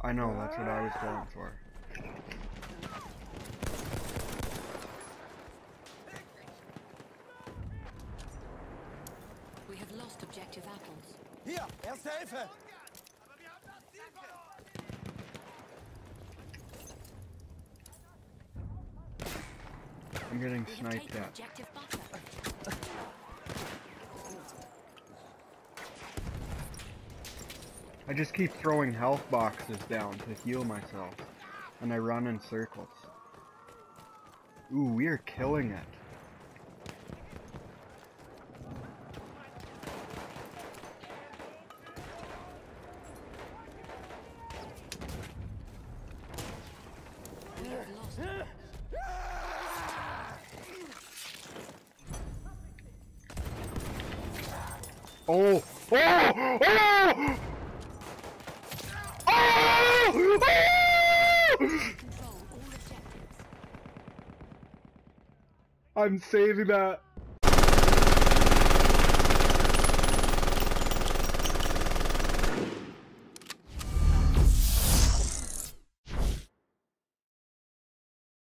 I know, that's what I was going for. We have lost objective apples. Hier, erste Hilfe! I'm getting We have sniped taken at. objective butter. I just keep throwing health boxes down to heal myself, and I run in circles. Ooh, we are killing it. We have lost. Oh! Oh! Oh! Oh! Control all objectives. I'm saving that.